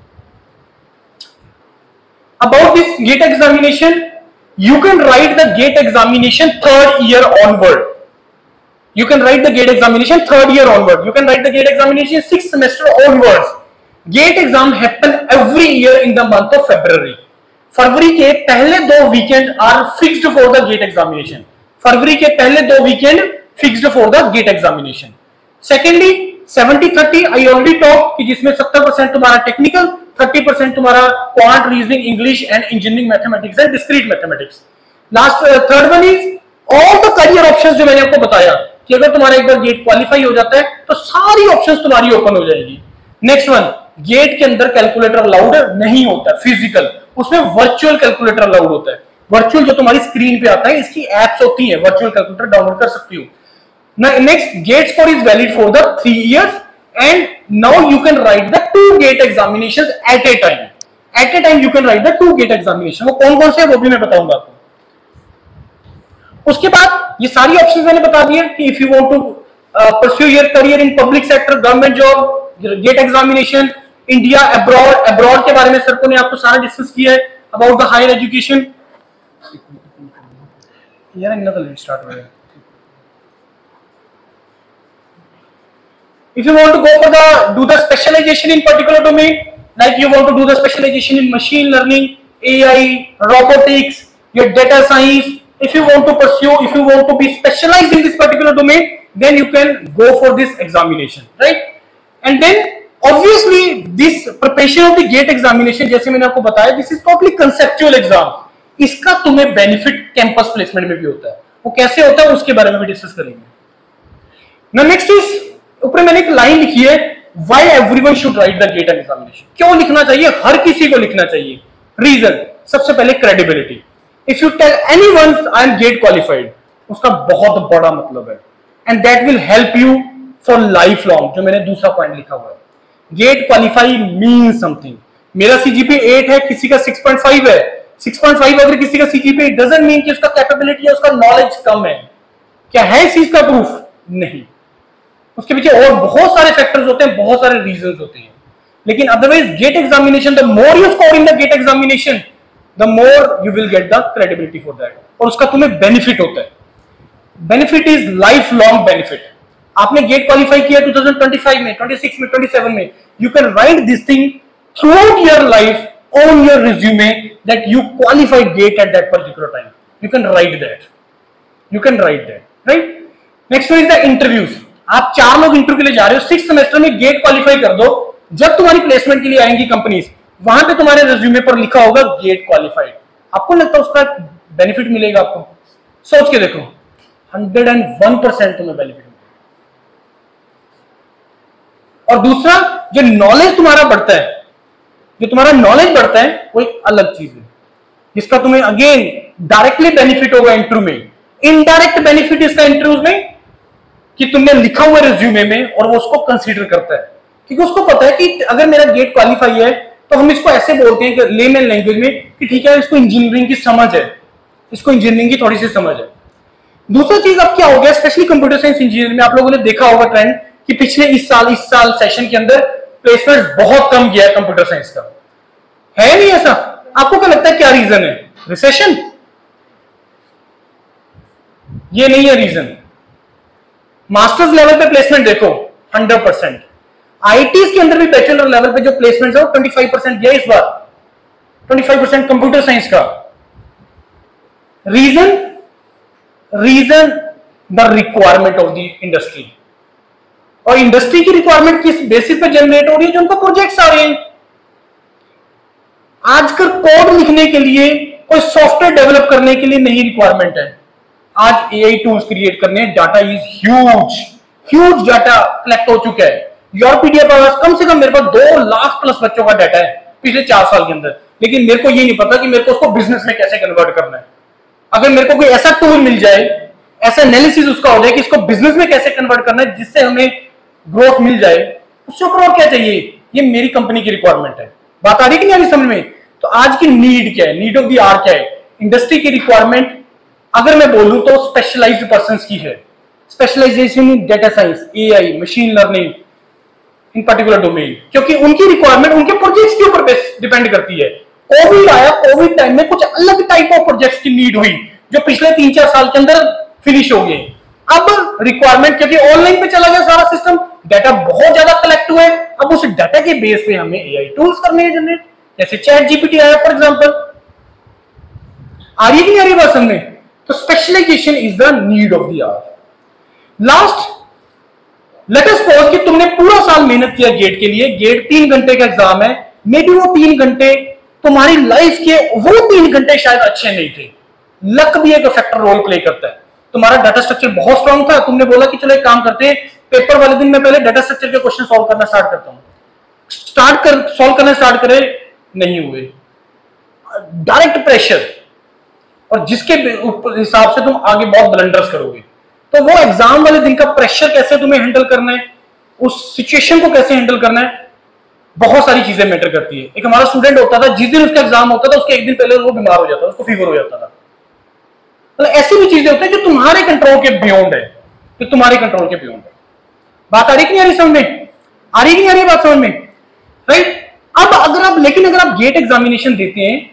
about this GATE examination, you can write the gate examination 3rd year onward. You can write the gate examination 3rd year onward. You can write the gate examination 6th semester onwards. Gate exam happen every year in the month of February. फरवरी के पहले 2 weekend are fixed for the GATE examination. फरवरी के पहले 2 weekend fixed for the GATE examination. Secondly 70-30 I already talk कि जिसमें 70% तुम्हारा technical, 30% तुम्हारा quant, reasoning, English and engineering mathematics and discrete mathematics. Last third one is all the career options, जो मैंने आपको बताया कि अगर तुम्हारा एक बार गेट क्वालिफाई हो जाता है तो सारी ऑप्शंस तुम्हारी ओपन हो जाएगी। नेक्स्ट वन, गेट के अंदर कैलकुलेटर अलाउड नहीं होता फिजिकल, उसमें वर्चुअल कैलकुलेटर अलाउड होता है। वर्चुअल जो तुम्हारी स्क्रीन पे आता है, इसकी एप्स होती है, वर्चुअल कैलकुलेटर डाउनलोड कर सकती हो। Next, GATE score is valid for the 3 years and now you can write the 2 gate examinations at a time. At a time you can write the 2 gate examination. वो कौन कौन से है वो भी मैं बताऊंगा आपको। उसके बाद ये सारी ऑप्शंस मैंने बता दिए कि if you want to pursue your career in public sector, government job, GATE examination, India, abroad के बारे में सर को ने आपको सारा डिस्कस किया है। about the higher education. यार इनका लेट स्टार्ट हो गया. If you want to go for do the specialization in particular domain, like you want to do the specialization in machine learning, AI, robotics, your data science, if you want to be specialized in this particular domain, then you can go for this examination, right? And then obviously this preparation of the GATE examination, जैसे मैंने आपको बताया, this is totally conceptual exam. इसका तुम्हें benefit campus placement में भी होता है. वो कैसे होता है उसके बारे में भी डिस्कस करेंगे. Now next is, ऊपर मैंने एक लाइन लिखी है, why everyone should write the GATE examination. क्यों लिखना चाहिए? हर किसी को लिखना चाहिए. रीजन, सबसे पहले credibility. If you tell anyone I am GATE qualified, उसका बहुत बड़ा मतलब है, and that will help you for lifelong. जो मैंने दूसरा पॉइंट लिखा हुआ है, GATE qualify means something. मेरा CGPA 8 है, किसी का 6.5 है. 6.5 अगर किसी का CGPA, it doesn't mean कि उसका कैपेबिलिटी या उसका नॉलेज कम है. क्या है इस चीज का प्रूफ? नहीं. उसके पीछे और बहुत सारे फैक्टर्स होते हैं, बहुत सारे रीजंस होते हैं. लेकिन otherwise GATE examination, the more you score in the GATE examination, the more you will get the credibility for that. और उसका तुम्हें बेनिफिट होता है. Benefit is lifelong benefit. आपने गेट क्वालिफाई किया 2025 में, 26 में, 27 में, you can write this thing throughout your life on your resume that you qualified GATE at that particular time. You can write that. You can write that, right. Next is the interviews. आप 4 लोग interview के लिए जा रहे हो, 6 semester में gate qualify कर दो. जब तुम्हारी प्लेसमेंट के लिए आएंगी कंपनीज, वहां पे तुम्हारे रिज्यूमे पर लिखा होगा गेट क्वालिफाइड. आपको लगता है उसका बेनिफिट मिलेगा? आपको सोच के देखो, 101% तुम्हें बेनिफिट मिलेगा. और दूसरा, जो नॉलेज तुम्हारा बढ़ता है, जो तुम्हारा नॉलेज बढ़ता है, वो एक अलग चीज है जिसका तुम्हें अगेन डायरेक्टली बेनिफिट होगा इंटरव्यू में. इनडायरेक्ट बेनिफिट इसका इंटरव्यू में कि तुमने लिखा हुआ रिज्यूमे में, और वो उसको कंसीडर करता है क्योंकि उसको पता है कि अगर मेरा गेट क्वालिफाई है तो हम इसको ऐसे बोलते हैं कि लेमन लैंग्वेज में कि ठीक है, इसको इंजीनियरिंग की समझ है, इसको इंजीनियरिंग की थोड़ी सी समझ है. दूसरा चीज अब क्या हो गया, स्पेशली कंप्यूटर साइंस इंजीनियरिंग में आप लोगों ने देखा होगा ट्रेंड कि पिछले इस साल सेशन के अंदर प्लेसमेंट बहुत कम गया है कंप्यूटर साइंस का. है नहीं ऐसा? आपको क्या लगता है क्या रीजन है? रिसेशन? ये नहीं है रीजन. मास्टर्स लेवल पे प्लेसमेंट देखो 100%. आईटीज के अंदर भी बैचलर लेवल पे जो प्लेसमेंट है वो 25% गया इस बार. 25% कंप्यूटर साइंस का. Reason the requirement of the industry. और इंडस्ट्री की रिक्वायरमेंट किस बेसिस पे जनरेट हो रही है? जो उनको प्रोजेक्ट्स आ रहे हैं. आजकल कोड लिखने के लिए, कोई सॉफ्टवेयर डेवलप करने के लिए नहीं रिक्वायरमेंट है. आज एआई टूल्स क्रिएट करने, data is huge data collect हो चुका है. योर पीडीएफ कम से कम मेरे पास 2 लाख प्लस बच्चों का डाटा है पिछले 4 साल के अंदर. लेकिन मेरे को ये नहीं पता कि मेरे को उसको बिजनेस में कैसे कन्वर्ट करना है. अगर मेरे को कोई ऐसा टूल मिल जाए, ऐसा एनालिसिस उसका हो जाए कि इसको बिजनेस में कैसे कन्वर्ट करना है जिससे हमें ग्रोथ मिल जाए, उससे ऊपर और क्या चाहिए? ये मेरी कंपनी की रिक्वायरमेंट है. बात आ रही कि नहीं आ रही समझ में? तो आज की नीड क्या है? नीड ऑफ द आवर क्या है? इंडस्ट्री की रिक्वायरमेंट अगर मैं बोलूं तो स्पेशलाइज्ड पर्संस की है. Specialisation in data science, AI, machine learning in particular domain, क्योंकि उनकी रिक्वायरमेंट उनके प्रोजेक्ट्स के ऊपर डिपेंड करती है. कोविड आया, कोविड टाइम में कुछ अलग टाइप ऑफ प्रोजेक्ट्स की नीड हुई जो पिछले 3-4 साल के अंदर फिनिश हो गए. अब रिक्वायरमेंट, क्योंकि ऑनलाइन पे चला गया सारा सिस्टम, डाटा बहुत ज्यादा कलेक्ट हुआ है. अब उस डाटा के बेस पे हमें एआई टूल्स करने हैं जनरेट, जैसे चैट जीपीटी आया फॉर एग्जांपल. आ रही कि नहीं आ रही बात समझ? तो specialisation is the need of the hour. Last, let us suppose कि तुमने पूरा साल मेहनत किया गेट के लिए. गेट 3 घंटे का एग्जाम है. मे बी वो 3 घंटे तुम्हारी लाइफ के, वो 3 घंटे शायद अच्छे नहीं थे. लक भी एक फैक्टर रोल प्ले करता है. तुम्हारा डाटा स्ट्रक्चर बहुत स्ट्रांग था, तुमने बोला कि चलो एक काम करते हैं, पेपर वाले दिन मैं पहले डाटा स्ट्रक्चर के क्वेश्चन सॉल्व करना स्टार्ट करता हूं. सॉल्व करना स्टार्ट करे, नहीं हुए. डायरेक्ट प्रेशर, और जिसके हिसाब से तुम आगे बहुत ब्लंडर्स करोगे. तो वो एग्जाम वाले दिन का प्रेशर कैसे तुम्हें हैंडल करना है, उस सिचुएशन को कैसे हैंडल करना है, बहुत सारी चीजें मैटर करती है. एक हमारा स्टूडेंट होता था, जिस दिन उसका एग्जाम होता था उसके एक दिन पहले वो बीमार हो जाता था, उसको फीवर हो जाता था. तो ऐसी भी चीजें होती है जो तुम्हारे कंट्रोल के बियॉन्ड है, जो तुम्हारे कंट्रोल के बियॉन्ड है. बात आ रही कि नहीं आ रही समझ में? आ रही कि नहीं आ रही बात समझ में? राइट. अब अगर आप गेट एग्जामिनेशन देते हैं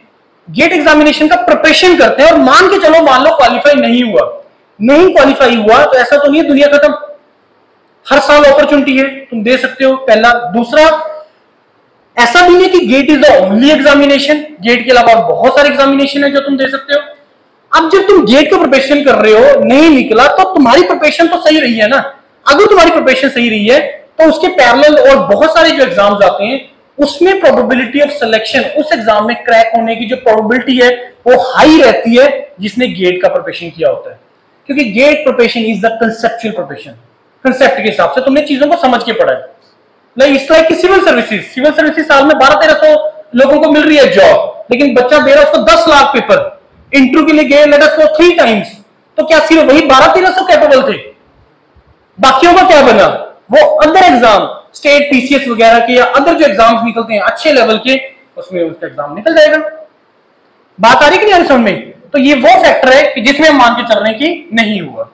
गेट एग्जामिनेशन का प्रिपरेशन करते हैं और मान के चलो, मान लो क्वालिफाई नहीं क्वालिफाई हुआ तो ऐसा तो नहीं है दुनिया खत्म, हर साल अपॉर्चुनिटी है, तुम दे सकते हो। पहला। दूसरा, ऐसा भी नहीं कि GATE is the only examination, GATE के अलावा बहुत सारे एग्जामिनेशन है जो तुम दे सकते हो। अब जब तुम गेट का प्रिपरेशन कर रहे हो, नहीं निकला, तो तुम्हारी प्रिपरेशन तो सही रही है ना। अगर तुम्हारी प्रिपरेशन सही रही है तो उसके पैरेलल और बहुत सारे जो एग्जाम्स आते हैं उसमें प्रोबेबिलिटी ऑफ सिलेक्शन, उस एग्जाम में क्रैक होने की जो प्रोबेबिलिटी है वो हाई रहती है जिसने गेट का प्रिपरेशन किया होता है। क्योंकि GATE preparation is the conceptual preparation, concept के हिसाब से तुमने चीजों को समझ के पढ़ा है। इट्स लाइक सिविल सर्विसेज साल में 1200-1300 लोगों को मिल रही है जॉब, लेकिन बच्चा दे रहा है उसको 10 लाख पेपर, इंटरव्यू के लिए गए लेट अस गो 3 टाइम्स, तो क्या सिर्फ वही 1200-1300 कैपेबल थे? बाकियों का क्या बना? वो अदर एग्जाम, स्टेट पीसीएस वगैरह के या अदर जो एग्जाम्स निकलते हैं अच्छे लेवल के, उसमें उसका एग्जाम निकल जाएगा। बात आ रही कि नहीं आ रही समझ में? तो ये वो फैक्टर है कि जिसमें हम मान के चल रहे हैं कि नहीं हुआ।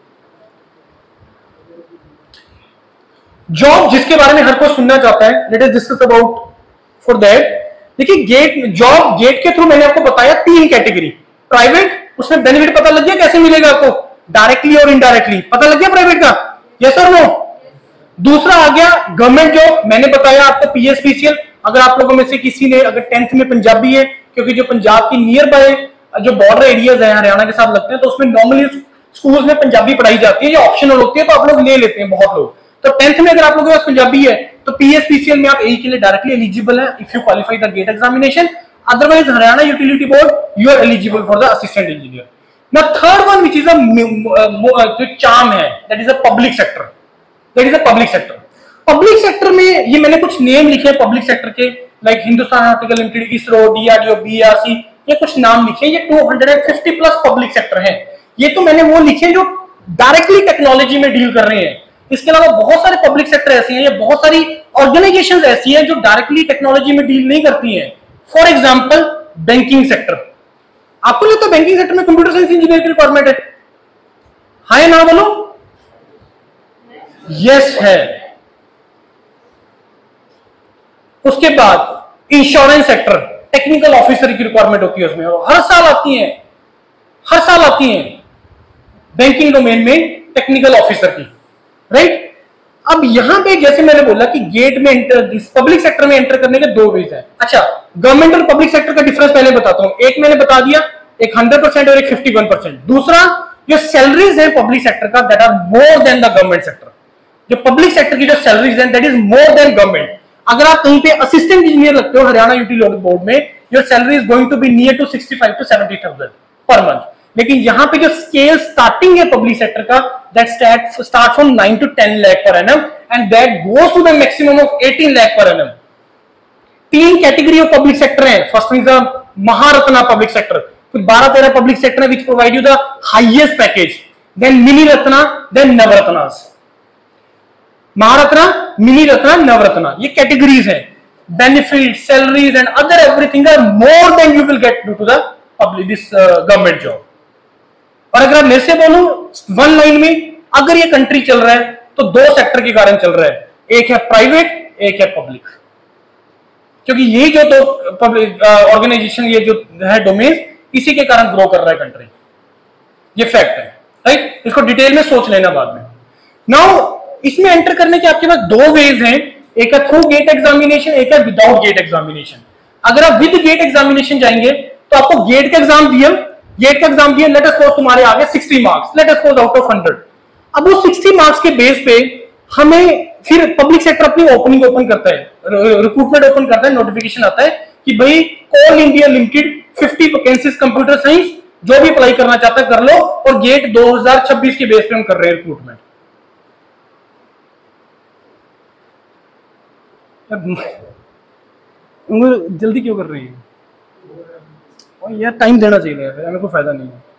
जॉब जिसके बारे में हर कोई सुनना चाहता है, let us discuss about for that. देखिए गेट के थ्रू मैंने आपको बताया 3 कैटेगरी। प्राइवेट, उसमें बेनिफिट पता लग गया कैसे मिलेगा आपको, डायरेक्टली और इनडायरेक्टली पता लग गया प्राइवेट का, यस और नो। दूसरा आ गया गवर्नमेंट जॉब, मैंने बताया आपको पीएसपीसीएल। अगर आप लोगों में से किसी ने अगर 10th में पंजाबी है, क्योंकि जो पंजाब की नियर बाय जो बॉर्डर एरियाज है हरियाणा के साथ लगते हैं, तो उसमें नॉर्मली स्कूल्स में पंजाबी पढ़ाई जाती है, ये ऑप्शनल होती है, तो आप लोग ले लेते हैं बहुत लोग। तो 10th में अगर आप लोगों के पास पंजाबी है तो पीएसपीसीएल में आप ए के लिए डायरेक्टली एलिजिबल है if you qualify the GATE examination. Otherwise Haryana utility board you are eligible for the assistant engineer. Now third one which is a जो चार्म है, that is a public sector, that is a public sector। Public sector में ये मैंने कुछ name लिखे हैं public sector के, like Hindustan aeronautical limited, ISRO, DRDO, BRC, ये कुछ नाम लिखे हैं। ये 250 प्लस पब्लिक सेक्टर हैं। ये तो मैंने वो लिखे जो डायरेक्टली टेक्नोलॉजी में डील कर रहे हैं। इसके अलावा बहुत सारे पब्लिक सेक्टर ऐसे हैं, या बहुत सारी ऑर्गेनाइजेशंस ऐसी हैं जो डायरेक्टली टेक्नोलॉजी में डील नहीं करती हैं। For example banking sector. आपको लगता है बैंकिंग सेक्टर में कंप्यूटर साइंस इंजीनियर की रिक्वायरमेंट है? हाँ या ना बोलो? यस है। उसके बाद इंश्योरेंस सेक्टर, टेक्निकल ऑफिसर की रिक्वायरमेंट होती है उसमें, और हर साल आती हैं बैंकिंग डोमेन में टेक्निकल ऑफिसर की, राइट। अब यहां पे जैसे मैंने बोला कि गेट में पब्लिक सेक्टर में एंटर करने के 2 वेज है। अच्छा, गवर्नमेंट और पब्लिक सेक्टर का डिफरेंस पहले बताता हूं। एक मैंने बता दिया, एक 100% और एक 51%। दूसरा, जो सैलरीज है पब्लिक सेक्टर का, that are more than the government sector. जो पब्लिक सेक्टर की जो सैलरीज है that is more than government. अगर आप कहीं पे असिस्टेंट इंजीनियर लगते हो हरियाणा यूटिलिटी बोर्ड में, your salary is going to be near to 65 to 70,000 per month. लेकिन यहां पे जो स्केल स्टार्टिंग है पब्लिक सेक्टर का, that start from 9 to 10 lakh per annum and that goes to the maximum of 18 lakh per annum. 3 category of public sector है। First is the Maharatna public sector, फिर 12-13 public sector which provide you the highest package, then mini Ratna, then Navratnas. Maharatna, mini Ratna, Navratna, ये categories हैं। Benefit, salaries and other everything are more than you will get due to the public this government job. और अगर मेरे से बोलूं one line में, अगर ये कंट्री चल रहा है तो 2 सेक्टर के कारण चल रहा है, एक है प्राइवेट, एक है पब्लिक। क्योंकि ये जो 2 पब्लिक ऑर्गेनाइजेशन, ये जो है डोमेन, इसी के कारण ग्रो कर रहा है कंट्री। ये फैक्ट है, राइट। इसको डिटेल में सोच लेना बाद में। नाउ इसमें एंटर करने के आपके पास 2 वेज हैं, एक है थ्रू गेट एग्जामिनेशन, एक है विदाउट गेट एग्जामिनेशन। अगर आप विद गेट एग्जामिनेशन जाएंगे तो आपको गेट का एग्जाम दिया, लेट अस सपोज तुम्हारे आगे 60 marks, let us suppose out of 100। अब वो 60 मार्क्स के बेस पे हमें फिर पब्लिक सेक्टर अपनी ओपनिंग ओपन करता है, रिक्रूटमेंट ओपन करता है, नोटिफिकेशन आता है कि भाई coal India limited 50 vacancies computer science, जो भी अप्लाई करना चाहता है कर लो, और गेट 2026 के बेस पे हम कर रहे हैं रिक्रूटमेंट। जल्दी क्यों कर रहे हैं? और यार टाइम देना चाहिए, हमें कोई फायदा नहीं है,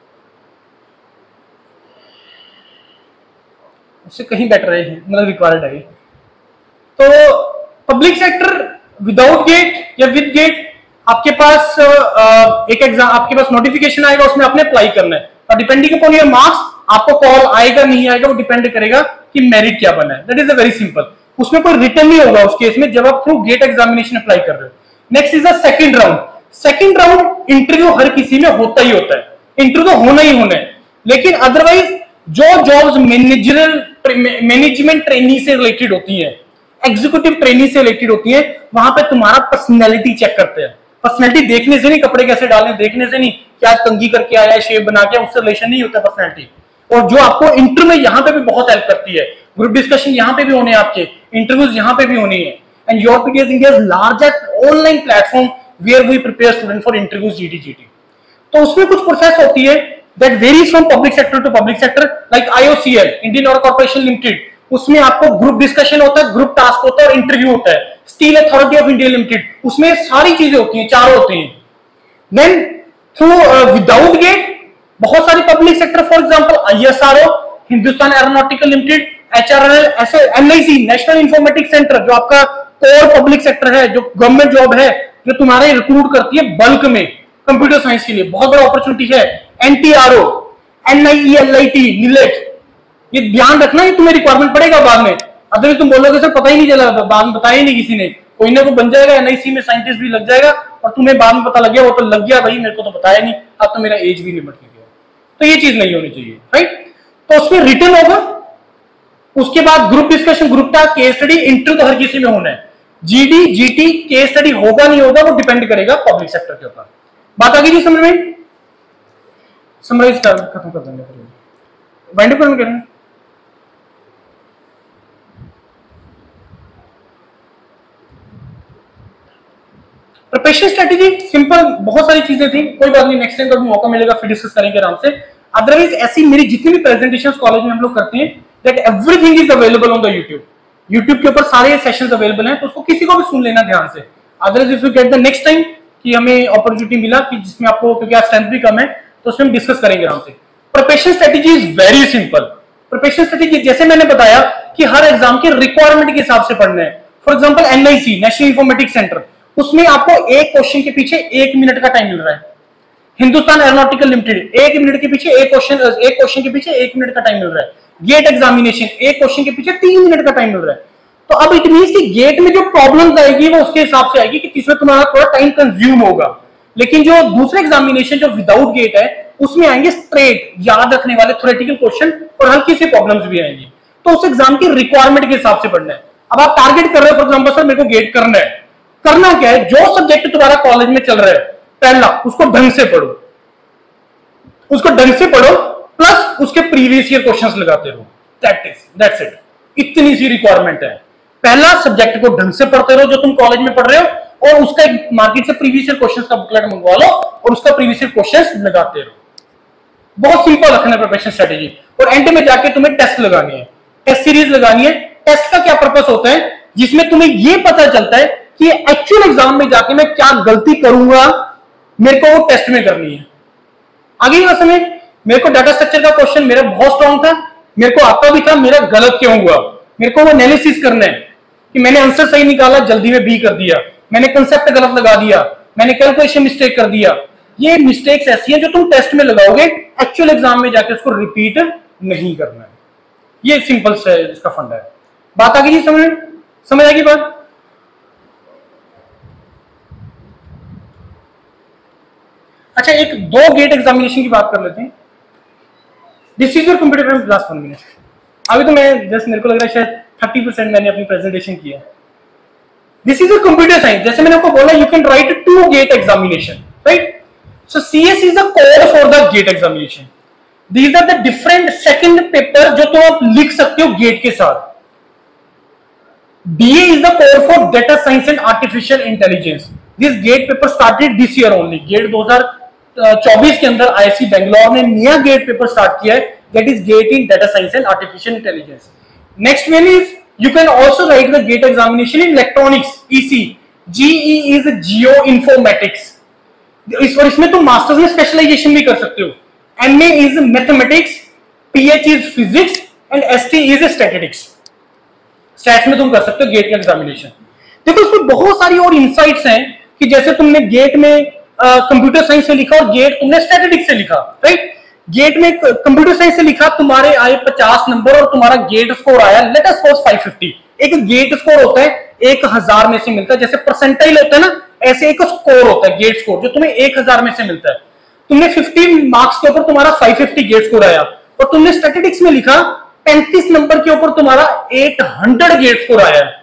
उससे कहीं बेटर है, मतलब रिक्वायर्ड है। तो पब्लिक सेक्टर विदाउट गेट या विद गेट, आपके पास एक एग्जाम, आपके पास नोटिफिकेशन आएगा, उसमें आपने अप्लाई करना है, और डिपेंडिंग अपॉन योर मार्क्स आपको कॉल आएगा नहीं आएगा, वो डिपेंड करेगा कि मेरिट क्या बना है। That is a very simple. उसमें कोई रिटर्न नहीं होगा उस केस में, जब आप थ्रू गेट एग्जामिनेशन अप्लाई कर रहे हो। Next is the second round. Second round interview हर किसी में होता ही होता है, इंटरव्यू तो होना ही होना है, लेकिन अदरवाइज जो जॉब्स मैनेजमेंट ट्रेनी से रिलेटेड होती है, एग्जीक्यूटिव ट्रेनी से रिलेटेड होती है, वहां पे तुम्हारा पर्सनैलिटी चेक करते हैं। पर्सनैलिटी देखने से नहीं, कपड़े कैसे डालने देखने से नहीं, क्या कंघी करके आया है, शेप बना के, उससे रिलेशन नहीं होता पर्सनैलिटी। और जो आपको इंटरव्यू में यहाँ पे भी बहुत हेल्प करती है, ग्रुप डिस्कशन यहाँ पे भी होने हैं, आपके इंटरव्यूज यहाँ पे भी होनी है। And Yourpedia is India's largest online platform where we prepare student for interviews GD. तो उसमें कुछ प्रोसेस होती है that varies from public sector to public sector, like IOCL, Indian oil corporation limited, उसमें आपको ग्रुप डिस्कशन होता है, group task होता है और इंटरव्यू होता है। Steel authority of India limited, उसमें सारी चीजें होती हैं, चारों होते हैं। देन थ्रू विदाउट गेट बहुत सारी public sector, for example ISRO, Hindustan aeronautical limited, HRRL, ऐसे NIC, नेशनल इंफॉर्मेटिक्स सेंटर, जो आपका कोर पब्लिक सेक्टर है, जो गवर्नमेंट जॉब है, जो तुम्हारे रिक्रूट करती है बल्क में कंप्यूटर साइंस के लिए, बहुत बड़ा अपॉर्चुनिटी है। NTRO, NIELIT, NILET, ये ध्यान रखना, ये तुम्हें रिक्वायरमेंट पड़ेगा बाद में। अगर तुम बोलोगे सर पता ही नहीं चला, बाद में बताया ही नहीं किसी ने, कोई ना कोई बन जाएगा, NIC में साइंटिस्ट भी लग जाएगा और तुम्हें बाद में पता लग गया वो तो लग गया भाई, मेरे को तो बताया नहीं, अब तो मेरा एज भी लिमिट नहीं गया। तो ये चीज नहीं होनी चाहिए, राइट। तो उसमें रिटर्न होगा, उसके बाद group discussion, group task, case study, interview तो हर किसी में होना है। GD GT केस स्टडी होगा नहीं होगा वो डिपेंड करेगा पब्लिक सेक्टर के ऊपर। बात आ गई जी समझ में? समराइज खत्म कर देंगे, वाइंड अप करेंगे। प्रिपरेशन स्ट्रेटेजी सिंपल, बहुत सारी चीजें थी, कोई बात नहीं, नेक्स्ट टाइम कभी मौका मिलेगा फिर डिस्कस करेंगे आराम से। अदरवाइज ऐसी मेरी जितनी भी प्रेजेंटेशंस कॉलेज में हम लोग करते हैं, that everything is available on the YouTube के ऊपर सारे सेशंस अवेलेबल हैं, तो उसको किसी को भी सुन लेना ध्यान से। Otherwise if you get the next time कि हमें अपॉर्चुनिटी मिला कि जिसमें आपको, क्योंकि स्ट्रेंथ भी कम है, तो उसमें हम डिस्कस करेंगे आराम से। Preparation strategy is very simple. Preparation strategy जैसे मैंने बताया कि हर एग्जाम के रिक्वायरमेंट के हिसाब से पढ़ना है। For example NIC, national informatics centre, उसमें आपको एक क्वेश्चन के पीछे 1 मिनट का टाइम मिल रहा है। हिंदुस्तान एरोनॉटिकल लिमिटेड 1 मिनट के पीछे एक क्वेश्चन के पीछे 1 मिनट का टाइम मिल रहा है। गेट एग्जामिनेशन एक क्वेश्चन के पीछे 3 मिनट का टाइम मिल रहा है। तो अब इट मींस कि गेट में जो प्रॉब्लम्स आएगी वो उसके हिसाब से आएगी कि किसमें तुम्हारा थोड़ा टाइम कंज्यूम होगा, लेकिन जो दूसरे एग्जामिनेशन जो विदाउट गेट है उसमें आएंगे स्ट्रेट याद रखने वाले थ्योरेटिकल क्वेश्चन और हल्की सी प्रॉब्लम्स भी आएंगी। तो उस एग्जाम की रिक्वायरमेंट के हिसाब से पढ़ना है। अब आप टारगेट कर रहे हो, फॉर एग्जांपल सर मेरे को गेट करना है, करना क्या है, जो सब्जेक्ट तुम्हारा कॉलेज में चल रहा है पहला उसको ढंग से पढ़ो, प्लस उसके प्रीवियस ईयर क्वेश्चंस लगाते रहो। दैट्स इट, इतनी सी रिक्वायरमेंट है। पहला सब्जेक्ट को ढंग से पढ़ते रहो जो तुम कॉलेज में पढ़ रहे हो, और उसका एक मार्केट से प्रीवियस ईयर क्वेश्चंस का बुकलेट मंगवा लो और उसका प्रीवियस ईयर क्वेश्चंस लगाते रहो। बहुत सिंपल रखना है प्रिपरेशन स्ट्रेटेजी। और एंड में जाके तुम्हें टेस्ट लगानी है, टेस्ट सीरीज लगानी है। टेस्ट का क्या पर्पस होता है, जिसमें तुम्हें यह पता चलता है कि एक्चुअल एग्जाम में जाके मैं क्या गलती करूंगा, मेरे को वो टेस्ट में करनी है। आगे बात समझ, मेरे को डाटा स्ट्रक्चर का क्वेश्चन मेरा बहुत स्ट्रॉन्ग था, मेरे को आता भी था, मेरा गलत क्यों हुआ, मेरे को वो एनालिसिस करना है कि मैंने आंसर सही निकाला, जल्दी में बी कर दिया, मैंने कंसेप्ट गलत लगा दिया, मैंने कैलकुलेशन मिस्टेक कर दिया। ये मिस्टेक्स ऐसी हैं जो तुम टेस्ट में लगाओगे, एक्चुअल एग्जाम में जाके उसको रिपीट नहीं करना है। ये सिंपल से इसका फंडा है। बात आ गई जी समझ आएगी बात? अच्छा, एक 2 गेट एग्जामिनेशन की बात कर लेते हैं। This is your computer last 1 minute. अभी तो मैं जस्ट, मेरे को लग रहा है शायद 30% मैंने अपनी प्रेजेंटेशन किया। This is your computer science. जैसे मैंने आपको बोला, you can write 2 GATE examination, right? So CS is a code for the GATE examination. These are the different second paper जो तुम आप लिख सकते हो गेट के साथ। DA is the core for data science and artificial intelligence. This gate paper started this year only. GATE 2024 के अंदर IISc बेंगलोर ने नया गेट पेपर स्टार्ट किया है, that is GATE in data science and artificial intelligence. Next one is you can also write the GATE examination in electronics, EC. GE is geoinformatics. इसमें तुम masters में specialisation भी कर सकते हो। MA is mathematics, PH is physics and ST is statistics. Stats में तुम कर सकते हो गेट का एग्जामिनेशन। देखो इसमें बहुत सारी और इनसाइट्स हैं कि जैसे तुमने गेट में कंप्यूटर साइंस से लिखा और गेट तुमने स्टैटिस्टिक्स से लिखा, राइट? गेट में कंप्यूटर साइंस से लिखा, तुम्हारे आए 50 नंबर और तुम्हारा गेट स्कोर आया लेट अस सपोज 550। एक गेट स्कोर होता है 1000 में से मिलता है, जैसे परसेंटाइल होता है ना ऐसे एक स्कोर होता है, गेट स्कोर, जो तुम्हें 1000 में से मिलता है। तुमने 50 मार्क्स के ऊपर तुम्हारा 550 गेट स्कोर आया, और तुमने स्टैटिस्टिक्स में लिखा 35 नंबर के ऊपर तुम्हारा 800 गेट स्कोर आया है,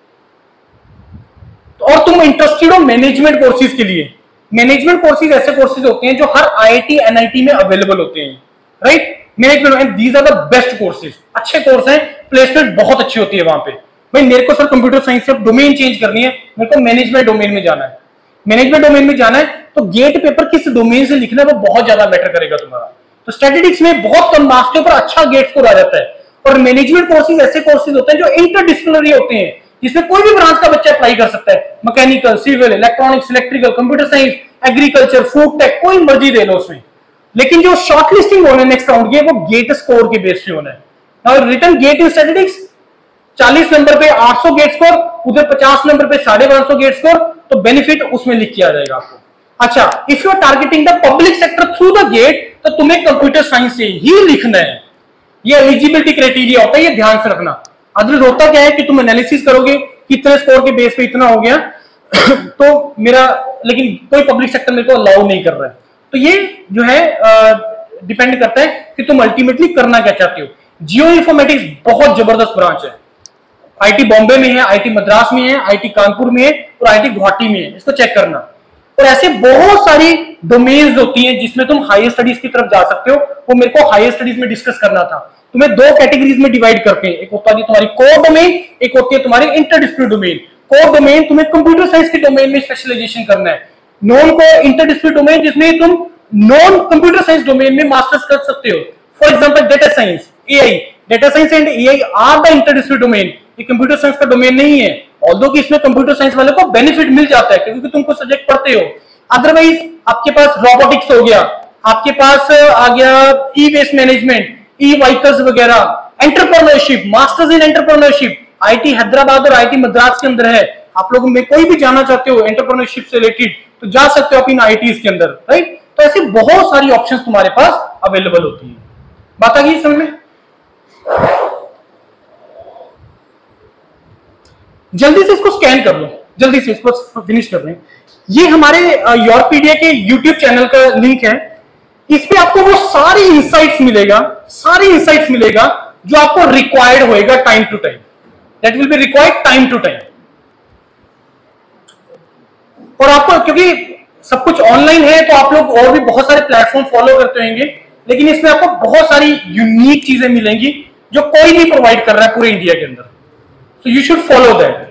और तुम इंटरेस्टेड हो मैनेजमेंट कोर्सेज के लिए। मैनेजमेंट कोर्सेज ऐसे कोर्सेज होते हैं जो हर आईआईटी एनआईटी में अवेलेबल होते हैं, right. Management and these are the best courses, अच्छे कोर्स हैं, प्लेसमेंट बहुत अच्छी होती है वहां पे। भाई मेरे को सर कंप्यूटर साइंस से डोमेन चेंज करनी है, मेरे को मैनेजमेंट डोमेन में जाना है, मैनेजमेंट डोमेन में जाना है, तो गेट पेपर किस डोमेन से लिखना है वो बहुत ज्यादा मैटर करेगा तुम्हारा। तो स्टैटिस्टिक्स में बहुत कम मार्क्स के ऊपर अच्छा गेट स्कोर आ जाता है। और मैनेजमेंट कोर्सेज ऐसे कोर्सेज होते हैं जो इंटरडिसिप्लिनरी होते हैं, जिसमें कोई भी ब्रांच का बच्चा अप्लाई कर सकता है, mechanical, civil, electronics, electrical, computer science, agriculture, food tech, कोई मर्जी दे लो उसमें। लेकिन जो शॉर्टलिस्टिंग होना है नेक्स्ट राउंड की, वो गेट स्कोर के बेस पे होना है। Now written GATE in statistics 40 number पे 800 गेट स्कोर, उधर 50 नंबर पे 550 गेट स्कोर, तो बेनिफिट उसमें लिख के आ जाएगा आपको। अच्छा, if you are targeting the public sector through the GATE, तो तुम्हें कंप्यूटर साइंस से ही लिखना है। ये एलिजिबिलिटी क्राइटेरिया होता है, ये ध्यान से रखना। अदरवाइज होता क्या है कि तुम एनालिसिस करोगे कितने स्कोर के बेस पे इतना हो गया तो मेरा, लेकिन कोई पब्लिक सेक्टर मेरे को अलाउ नहीं कर रहा है। तो ये जो है डिपेंड करता है कि तुम अल्टीमेटली करना क्या चाहते हो। जियो इन्फॉर्मेटिक्स बहुत जबरदस्त ब्रांच है, आईटी बॉम्बे में है, आईटी मद्रास में है, आईटी कानपुर में है, और आईटी गुवाहाटी में है, इसको चेक करना। और ऐसे बहुत सारी डोमेन्स होती हैं जिसमें तुम हायर स्टडीज की तरफ जा सकते हो। वो मेरे को हायर स्टडीज में डिस्कस करना था। तुम्हें दो कैटेगरीज में डिवाइड करते हैं, एक होता है तुम्हारी कोर डोमेन, एक होती है तुम्हारी इंटरडिसिप्लिनरी डोमेन। कोर डोमेन तुम्हें कंप्यूटर साइंस के डोमेन में स्पेशलाइजेशन करना है। नॉन कोर इंटरडिसिप्लिनरी डोमेन, जिसमें तुम नॉन कंप्यूटर साइंस डोमेन में मास्टर्स कर सकते हो। For example data science, AI, data science and AI are the interdisciplinary domain. ये कंप्यूटर साइंस का डोमेन नहीं है, ऑल्दो कि इसमें कंप्यूटर साइंस वाले को बेनिफिट मिल जाता है क्योंकि तुम कुछ सब्जेक्ट पढ़ते हो। अदरवाइज आपके पास रोबोटिक्स हो गया, आपके पास आ गया E waste management, E vehicles वगैरह, entrepreneurship, masters in entrepreneurship IT Hyderabad और आईटी मद्रास के अंदर है। आप लोग में कोई भी जाना चाहते हो एंटरप्रेन्योरशिप से रिलेटेड तो जा सकते हो आप इन आईटीज के अंदर, राइट। तो ऐसी बहुत सारी ऑप्शंस तुम्हारे पास अवेलेबल होती है। बात आ गई समझ में? जल्दी से इसको स्कैन कर लो, जल्दी से इसको फिनिश कर लें। ये हमारे योरपीडिया के यूट्यूब चैनल का लिंक है। इस पे आपको वो सारी इंसाइट्स मिलेगा जो आपको रिक्वायर्ड होएगा time to time, that will be required time to time. और आपको क्योंकि सब कुछ ऑनलाइन है तो आप लोग और भी बहुत सारे प्लेटफॉर्म फॉलो करते होंगे, लेकिन इसमें आपको बहुत सारी यूनिक चीजें मिलेंगी जो कोई नहीं प्रोवाइड कर रहा है पूरे इंडिया के अंदर। So you should follow that.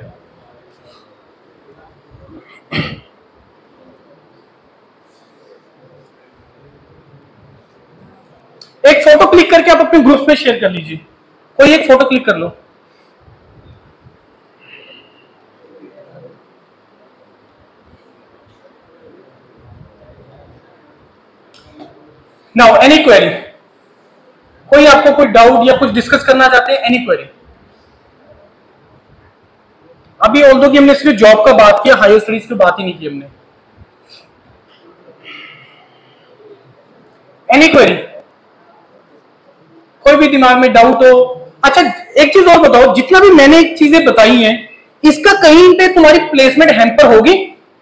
एक फोटो क्लिक करके आप अपने ग्रुप में शेयर कर लीजिए, कोई एक फोटो क्लिक कर लो। नाउ एनी क्वेरी, कोई आपको कोई डाउट या कुछ डिस्कस करना चाहते हैं, एनी क्वेरी? अभी ऑल्दो कि हमने सिर्फ जॉब का बात किया, हायर स्टडीज की बात ही नहीं की हमने। Any query? कोई भी दिमाग में डाउट हो? अच्छा एक चीज और बताओ, जितना भी मैंने चीजें बताई हैं इसका कहीं पे तुम्हारी प्लेसमेंट हैम्पर होगी?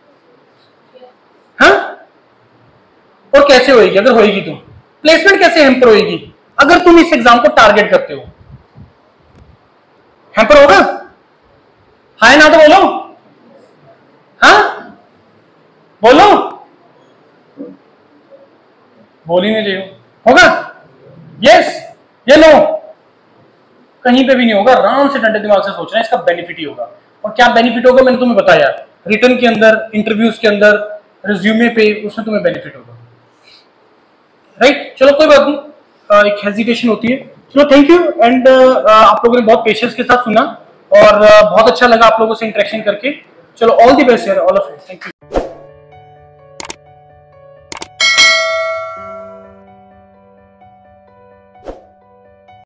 हाँ? और कैसे होगी? अगर होगी तो प्लेसमेंट कैसे हैम्पर होगी अगर तुम इस एग्जाम को टारगेट करते हो? हैम्पर होगा? हाय ना तो बोलो, हाँ बोलो, बोल ही नहीं रहे हो। होगा? यस ये नो, कहीं पे भी नहीं होगा। आराम से ठंडे दिमाग से सोचना है, इसका बेनिफिट ही होगा। और क्या बेनिफिट होगा मैंने तुम्हें बताया, रिटर्न के अंदर, इंटरव्यूज के अंदर, रिज्यूमे पे, उसमें तुम्हें बेनिफिट होगा, राइट। चलो कोई बात नहीं, एक हेजिटेशन होती है। चलो थैंक यू एंड आप लोगों ने बहुत पेशेंस के साथ सुना और बहुत अच्छा लगा आप लोगों से इंटरेक्शन करके। चलो ऑल द बेस्ट यार, all of you, thank you.